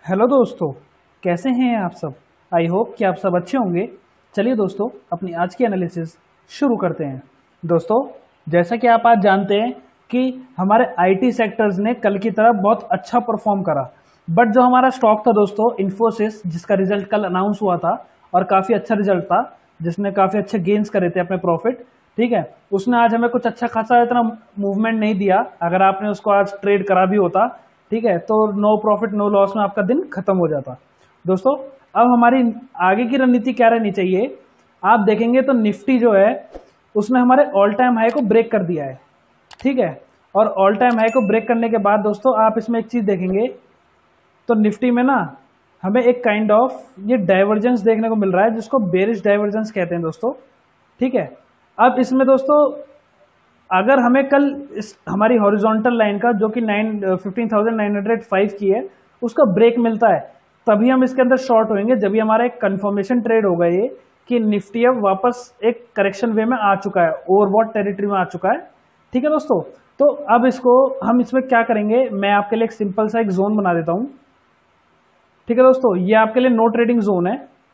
Hello दोस्तों, कैसे हैं आप सब। आई होप कि आप सब अच्छे होंगे। चलिए दोस्तों, अपनी आज की एनालिसिस शुरू करते हैं। दोस्तों, जैसा कि आप आज जानते हैं कि हमारे आईटी सेक्टर्स ने कल की तरह बहुत अच्छा परफॉर्म करा, बट जो हमारा स्टॉक था दोस्तों इन्फोसिस, जिसका रिजल्ट कल अनाउंस हुआ था और काफ़ी अच्छा रिजल्ट था, जिसने काफ़ी अच्छे गेन्स करे थे अपने प्रॉफिट, ठीक है, उसने आज हमें कुछ अच्छा खासा इतना मूवमेंट नहीं दिया। अगर आपने उसको आज ट्रेड करा भी होता, ठीक है, तो नो प्रॉफिट नो लॉस में आपका दिन खत्म हो जाता। दोस्तों, अब हमारी आगे की रणनीति क्या रहनी चाहिए, आप देखेंगे तो निफ्टी जो है उसने हमारे ऑल टाइम हाई को ब्रेक कर दिया है, ठीक है। और ऑल टाइम हाई को ब्रेक करने के बाद दोस्तों आप इसमें एक चीज देखेंगे तो निफ्टी में ना हमें एक काइंड ऑफ ये डाइवर्जेंस देखने को मिल रहा है, जिसको बेरिश डाइवर्जेंस कहते हैं दोस्तों, ठीक है। अब इसमें दोस्तों अगर हमें कल इस हमारी हॉरिजॉन्टल लाइन का जो कि 15,905 की है उसका ब्रेक मिलता है, तभी हम इसके अंदर शॉर्ट होंगे, जब भी हमारा एक कंफर्मेशन ट्रेड होगा ये कि निफ्टी अब वापस एक करेक्शन वे में आ चुका है, ओवरबॉट टेरिटरी में आ चुका है, ठीक है दोस्तों। तो अब इसको हम इसमें क्या करेंगे, मैं आपके लिए एक सिंपल सा एक जोन बना देता हूं, ठीक है दोस्तों। ये आपके लिए नो ट्रेडिंग जोन है।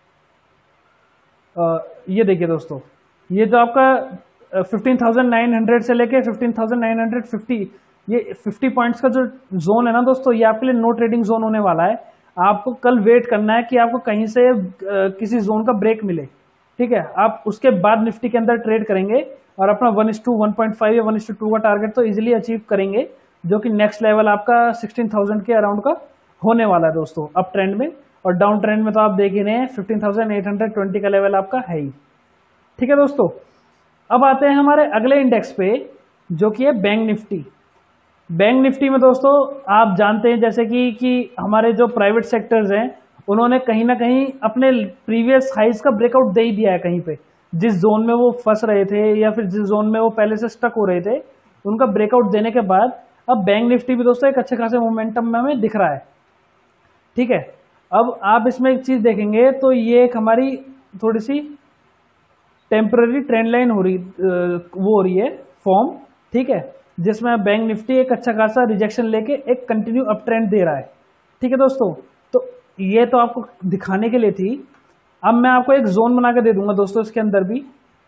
ये देखिए दोस्तों, ये जो आपका 15,900 से लेके 15,950, ये 50 पॉइंट्स का जो जोन है ना दोस्तों, ये आपके लिए नो ट्रेडिंग जोन होने वाला है। आपको कल वेट करना है कि आपको कहीं से किसी जोन का ब्रेक मिले, ठीक है। आप उसके बाद निफ्टी के अंदर ट्रेड करेंगे और अपना 1:1.5 या 1:2 का टारगेट तो इजीली अचीव करेंगे, जो कि नेक्स्ट लेवल आपका 16,000 के अराउंड का होने वाला है दोस्तों, अप ट्रेंड में। और डाउन ट्रेंड में तो आप देख ही रहे हैं 15,820 का लेवल आपका है ही, ठीक है दोस्तों। अब आते हैं हमारे अगले इंडेक्स पे, जो कि है बैंक निफ्टी। बैंक निफ्टी में दोस्तों आप जानते हैं जैसे कि हमारे जो प्राइवेट सेक्टर्स हैं उन्होंने कहीं ना कहीं अपने प्रीवियस हाइज का ब्रेकआउट दे ही दिया है। कहीं पे जिस जोन में वो फंस रहे थे या फिर जिस जोन में वो पहले से स्टक हो रहे थे, उनका ब्रेकआउट देने के बाद अब बैंक निफ्टी भी दोस्तों एक अच्छे खासे मोमेंटम में हमें दिख रहा है, ठीक है। अब आप इसमें एक चीज देखेंगे तो ये एक हमारी थोड़ी सी टेम्पररी ट्रेंड लाइन हो रही वो हो रही है फॉर्म, ठीक है, जिसमें बैंक निफ्टी एक अच्छा खासा रिजेक्शन लेके एक कंटिन्यू अप ट्रेंड दे रहा है, ठीक है दोस्तों। तो ये तो आपको दिखाने के लिए थी। अब मैं आपको एक जोन बना के दे दूंगा दोस्तों इसके अंदर भी।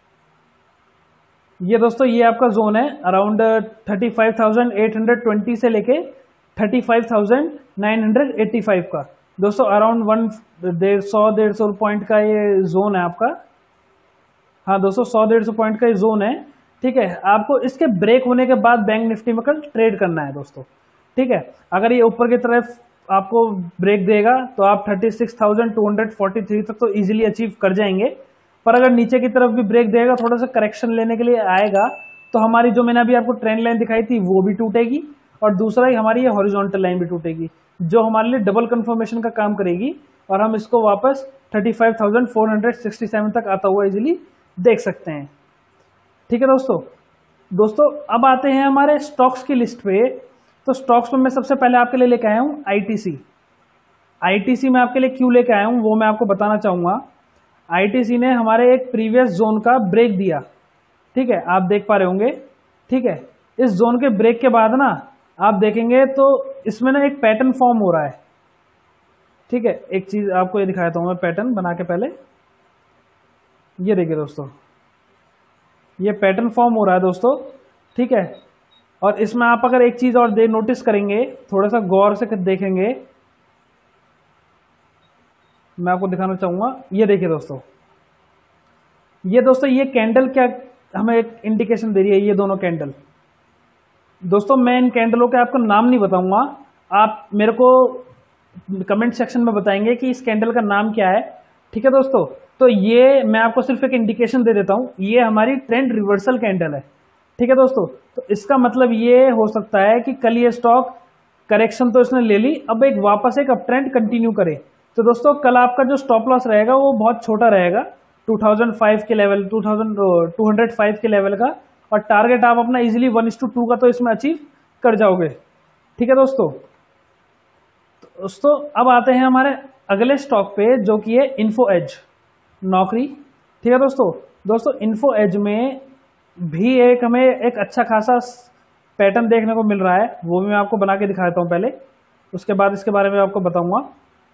ये दोस्तों ये आपका जोन है अराउंड 35,820 से लेके 35,985 का दोस्तों, अराउंड 150 पॉइंट का ये जोन है आपका। हाँ दोस्तों, 100-150 पॉइंट का ये जोन है, ठीक है। आपको इसके ब्रेक होने के बाद बैंक निफ्टी में कल ट्रेड करना है दोस्तों, ठीक है। अगर ये ऊपर की तरफ आपको ब्रेक देगा तो आप 36,243 तक तो इजीली अचीव कर जाएंगे। पर अगर नीचे की तरफ भी ब्रेक देगा, थोड़ा सा करेक्शन लेने के लिए आएगा, तो हमारी जो मैंने अभी आपको ट्रेंड लाइन दिखाई थी वो भी टूटेगी, और दूसरा ही हमारी ये हॉरिजॉन्टल लाइन भी टूटेगी, जो हमारे लिए डबल कंफर्मेशन का काम करेगी, और हम इसको वापस 35,467 तक आता हुआ इजीली देख सकते हैं, ठीक है दोस्तों। दोस्तों अब आते हैं हमारे स्टॉक्स की लिस्ट पे। तो स्टॉक्स में मैं सबसे पहले आपके लिए लेके आया हूं आईटीसी। आईटीसी में आपके लिए क्यों लेके आया हूं वो मैं आपको बताना चाहूंगा। आईटीसी ने हमारे एक प्रीवियस जोन का ब्रेक दिया, ठीक है, आप देख पा रहे होंगे, ठीक है। इस जोन के ब्रेक के बाद ना आप देखेंगे तो इसमें ना एक पैटर्न फॉर्म हो रहा है, ठीक है। एक चीज आपको ये दिखाता हूं मैं पैटर्न बना के पहले। ये देखिए दोस्तों, ये पैटर्न फॉर्म हो रहा है दोस्तों, ठीक है। और इसमें आप अगर एक चीज और नोटिस करेंगे, थोड़ा सा गौर से देखेंगे, मैं आपको दिखाना चाहूंगा। ये देखिए दोस्तों, ये कैंडल क्या हमें एक इंडिकेशन दे रही है। ये दोनों कैंडल दोस्तों, मैं इन कैंडलों के आपको नाम नहीं बताऊंगा, आप मेरे को कमेंट सेक्शन में बताएंगे कि इस कैंडल का नाम क्या है, ठीक है दोस्तों। तो ये मैं आपको सिर्फ एक इंडिकेशन दे देता हूं, ये हमारी ट्रेंड रिवर्सल कैंडल है, ठीक है दोस्तों। तो इसका मतलब ये हो सकता है कि कल ये स्टॉक करेक्शन तो इसने ले ली, अब एक वापस एक अप ट्रेंड कंटिन्यू करे। तो दोस्तों कल आपका जो स्टॉप लॉस रहेगा वो बहुत छोटा रहेगा, 2005 के लेवल 205 के लेवल का, और टारगेट आप अपना इजीली 1:2 का तो इसमें अचीव कर जाओगे, ठीक है दोस्तों। दोस्तों अब आते हैं हमारे अगले स्टॉक पे, जो कि है इन्फो एज नौकरी, ठीक है दोस्तों इन्फो एज में भी हमें एक अच्छा खासा पैटर्न देखने को मिल रहा है, वो भी मैं आपको बना के दिखा देता हूं पहले, उसके बाद इसके बारे में आपको बताऊंगा।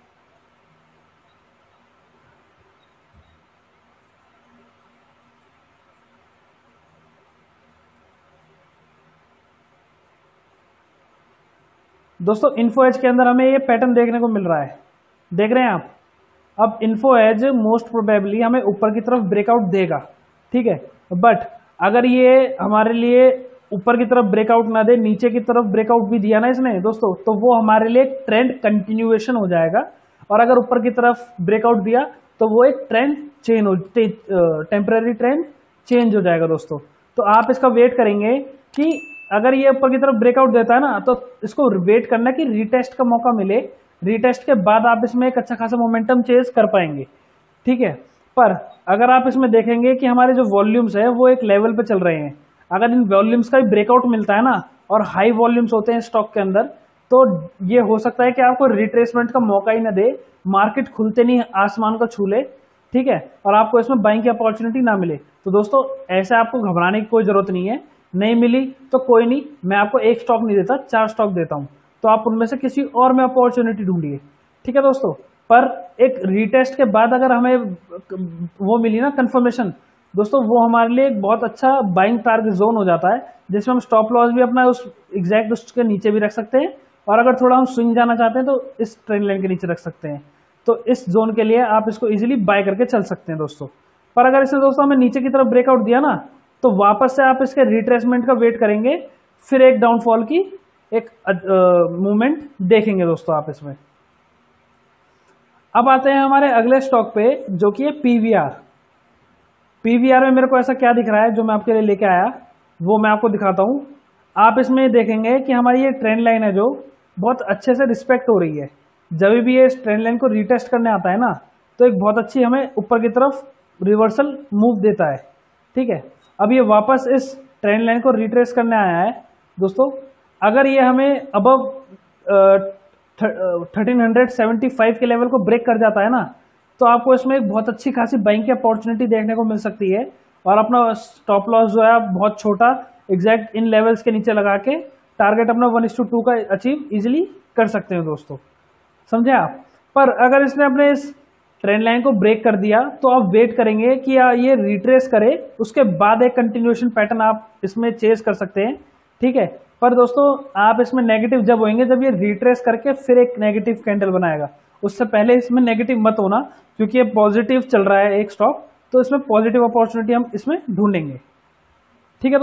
दोस्तों इन्फो एज के अंदर हमें ये पैटर्न देखने को मिल रहा है, देख रहे हैं आप। अब इन्फो एज मोस्ट प्रोबेबली हमें ऊपर की तरफ ब्रेकआउट देगा, ठीक है। बट अगर ये हमारे लिए ऊपर की तरफ ब्रेकआउट ना दे, नीचे की तरफ ब्रेकआउट भी दिया ना इसने दोस्तों, तो वो हमारे लिए ट्रेंड कंटिन्यूएशन हो जाएगा। और अगर ऊपर की तरफ ब्रेकआउट दिया तो वो एक ट्रेंड चेंज हो, टेम्पररी ट्रेंड चेंज हो जाएगा दोस्तों। तो आप इसका वेट करेंगे कि अगर ये ऊपर की तरफ ब्रेकआउट देता है ना, तो इसको वेट करना कि रीटेस्ट का मौका मिले, रीटेस्ट के बाद आप इसमें एक अच्छा खासा मोमेंटम चेज कर पाएंगे, ठीक है। पर अगर आप इसमें देखेंगे कि हमारे जो वॉल्यूम्स है वो एक लेवल पे चल रहे हैं, अगर इन वॉल्यूम्स का भी ब्रेकआउट मिलता है ना और हाई वॉल्यूम्स होते हैं स्टॉक के अंदर, तो ये हो सकता है कि आपको रिट्रेसमेंट का मौका ही ना दे, मार्केट खुलते नहीं आसमान को छू ले, ठीक है, और आपको इसमें बाइंग की अपॉर्चुनिटी ना मिले। तो दोस्तों ऐसे आपको घबराने की कोई जरूरत नहीं है, नहीं मिली तो कोई नहीं, मैं आपको एक स्टॉक नहीं देता, 4 स्टॉक देता हूं, तो आप उनमें से किसी और में अपॉर्चुनिटी ढूंढिए, ठीक है दोस्तों। पर एक रीटेस्ट के बाद अगर हमें वो मिली ना कंफर्मेशन दोस्तों, वो हमारे लिए एक बहुत अच्छा बाइंग टारगेट जोन हो जाता है, जिसमें हम स्टॉप लॉस भी अपना उस एग्जैक्ट उसके नीचे भी रख सकते हैं, और अगर थोड़ा हम स्विंग जाना चाहते हैं तो इस ट्रेंड लाइन के नीचे रख सकते हैं। तो इस जोन के लिए आप इसको इजीली बाय करके चल सकते हैं दोस्तों। पर अगर इसने दोस्तों हमें नीचे की तरफ ब्रेकआउट दिया ना, तो वापस से आप इसके रिट्रेसमेंट का वेट करेंगे, फिर एक डाउनफॉल की एक मूवमेंट देखेंगे दोस्तों आप इसमें। अब आते हैं हमारे अगले स्टॉक पे, जो कि है पीवीआर। पीवीआर में मेरे को ऐसा क्या दिख रहा है जो मैं आपके लिए लेके आया, वो मैं आपको दिखाता हूं। आप इसमें देखेंगे कि हमारी ये ट्रेंड लाइन है जो बहुत अच्छे से रिस्पेक्ट हो रही है। जब भी ये इस ट्रेंड लाइन को रीटेस्ट करने आता है ना, तो एक बहुत अच्छी हमें ऊपर की तरफ रिवर्सल मूव देता है, ठीक है। अब ये वापस इस ट्रेंड लाइन को रिट्रेस करने आया है दोस्तों। अगर ये हमें अबव 1375 के लेवल को ब्रेक कर जाता है ना, तो आपको इसमें एक बहुत अच्छी खासी बाइंग की अपॉर्चुनिटी देखने को मिल सकती है, और अपना स्टॉप लॉस जो है आप बहुत छोटा एग्जैक्ट इन लेवल्स के नीचे लगा के टारगेट अपना 1:2 का अचीव इजीली कर सकते हैं दोस्तों, समझे आप। पर अगर इसने अपने इस ट्रेंड लाइन को ब्रेक कर दिया, तो आप वेट करेंगे कि ये रिट्रेस करे, उसके बाद एक कंटिन्यूएशन पैटर्न आप इसमें चेज कर सकते हैं, ठीक है। पर दोस्तों आप इसमें नेगेटिव जब होंगे जब ये रिट्रेस करके फिर एक नेगेटिव कैंडल बनाएगा, उससे पहले इसमें नेगेटिव मत होना, क्योंकि ये पॉजिटिव चल रहा है एक स्टॉक, तो इसमें पॉजिटिव अपॉर्चुनिटी हम इसमें ढूंढेंगे, ठीक है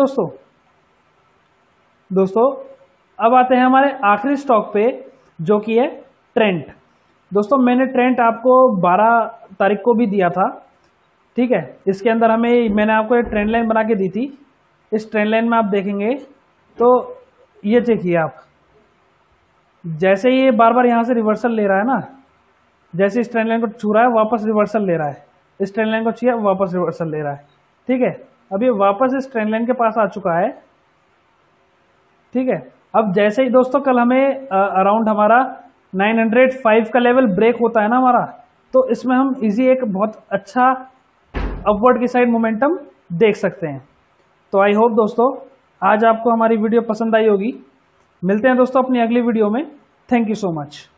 दोस्तों। अब आते हैं हमारे आखिरी स्टॉक पे, जो कि है ट्रेंट। दोस्तों मैंने ट्रेंट आपको 12 तारीख को भी दिया था, ठीक है। इसके अंदर मैंने आपको एक ट्रेंड लाइन बना के दी थी। इस ट्रेंड लाइन में आप देखेंगे तो ये देखिए आप, जैसे ये बार बार यहां से रिवर्सल ले रहा है ना, जैसे इस ट्रेंड लाइन को छू रहा है वापस रिवर्सल ले रहा है, इस ट्रेंड लाइन को छुआ वापस रिवर्सल ले रहा है, ठीक है। अब ये वापस इस ट्रेंड लाइन के पास आ चुका है, ठीक है। अब जैसे ही दोस्तों कल हमें अराउंड हमारा 905 का लेवल ब्रेक होता है ना हमारा, तो इसमें हम इजी एक बहुत अच्छा अपवर्ड की साइड मोमेंटम देख सकते हैं। तो आई होप दोस्तों आज आपको हमारी वीडियो पसंद आई होगी। मिलते हैं दोस्तों अपनी अगली वीडियो में। Thank you so much.